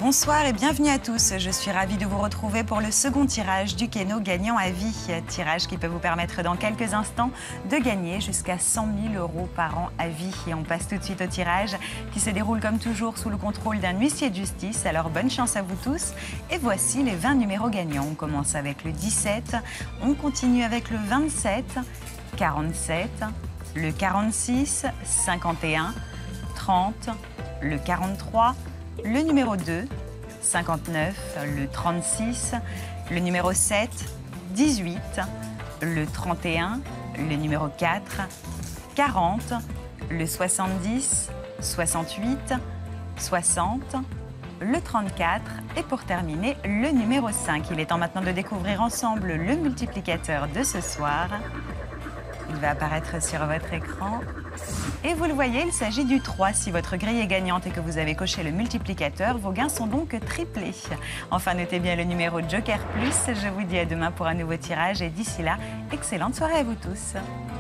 Bonsoir et bienvenue à tous. Je suis ravie de vous retrouver pour le second tirage du Keno gagnant à vie. Tirage qui peut vous permettre dans quelques instants de gagner jusqu'à 100 000 € par an à vie. Et on passe tout de suite au tirage qui se déroule comme toujours sous le contrôle d'un huissier de justice. Alors bonne chance à vous tous. Et voici les 20 numéros gagnants. On commence avec le 17, on continue avec le 27, 47, le 46, 51, 30, le 43, le numéro 2, 59, le 36, le numéro 7, 18, le 31, le numéro 4, 40, le 70, 68, 60, le 34 et pour terminer, le numéro 5. Il est temps maintenant de découvrir ensemble le multiplicateur de ce soir. Il va apparaître sur votre écran. Et vous le voyez, il s'agit du 3. Si votre grille est gagnante et que vous avez coché le multiplicateur, vos gains sont donc triplés. Enfin, notez bien le numéro Joker Plus. Je vous dis à demain pour un nouveau tirage et d'ici là, excellente soirée à vous tous.